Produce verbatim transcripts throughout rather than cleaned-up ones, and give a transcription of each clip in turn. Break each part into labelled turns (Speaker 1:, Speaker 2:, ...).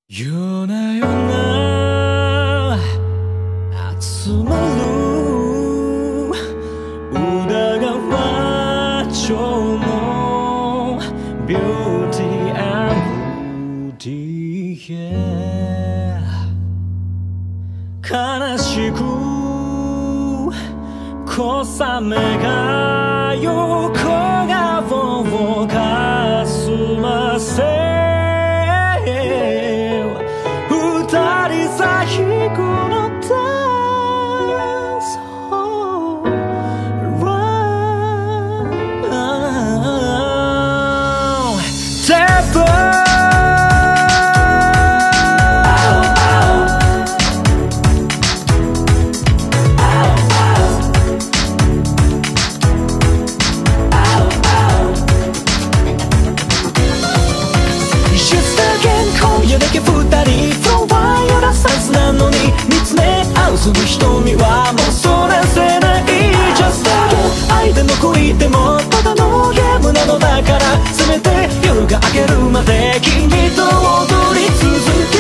Speaker 1: 夜な夜な集まる宇田川町のビューティーブーティーへ悲しく小雨が横顔をかすませその瞳はもうそれせない Just again 愛でも恋でもただのゲームなのだからせめて夜が明けるまで君と踊り続け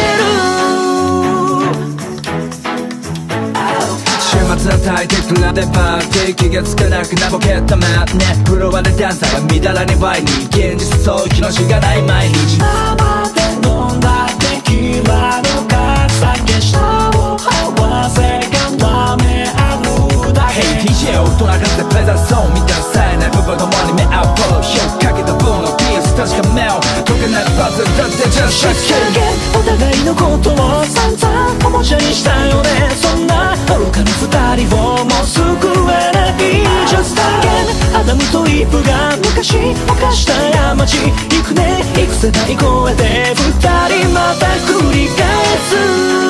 Speaker 1: る
Speaker 2: 週末の大敵クラブでパーティー気がつかなくなボケたまねフロアでダンサーがみだらにワイに現実逃避のしがない毎日
Speaker 1: 生で飲んだテキーラのか酒下を合わせがめあるだけ
Speaker 2: Hey ティージェー 大人数でプレゼンそうみたいなさえない部分ともに目合うフォロー火をかけた分のピース確か目を解けないバズだって Just
Speaker 1: again お互いのことを散々おもちゃにしたよねそんな愚かな二人をもう救えない Just again アダムとイブが昔犯した過ち幾年幾世代超えて二人また繰り返す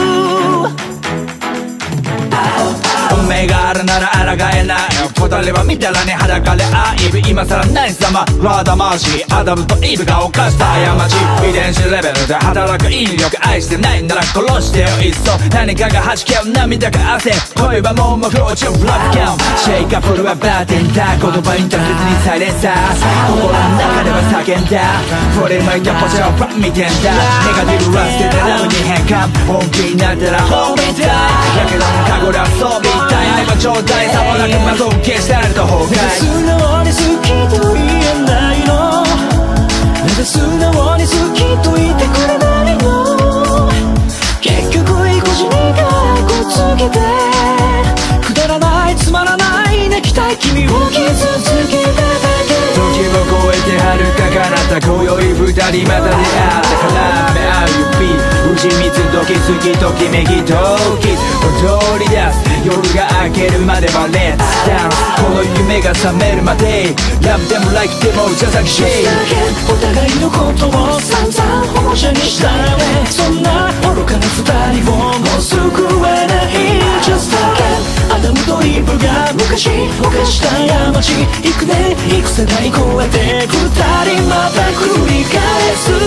Speaker 2: 運命があるなら抗えない二人はみだらに裸で愛イブ今さら何様ラダマーシーアダムとイブが犯した過ち遺伝子レベルで働く引力愛してないなら殺してよいっそ何かが弾けよ涙が汗恋はもう無表情ブラックキャンシェイカフルはバーテンダー言葉に大切にサイレンサー心の中では叫んだ振り向いたポチャをラッ見てんだネガティブは捨ててラブに変換本気になったらホーミータイやけども過去で遊びたい愛はちょうだいさもなくまず消したれた方が
Speaker 1: 素直に好きと言えないのなぜ素直に好きと言ってくれないの結局意固地にからこつけてくだらないつまらない泣きたい君を傷つけただけ
Speaker 2: 時を越えて遥か彼方今宵二人また出会った絡め合う指打ち水ドキすぎときめきドキ踊り出す夜が明けるまではレッツダンスこの夢が覚めるまでラブでもライクでもじゃさきし
Speaker 1: お互いのことを散々おもちゃにしたよねそんな愚かな二人をもう救えない Just again アダムとイブが昔犯した過ち幾年幾世代超えて二人また繰り返す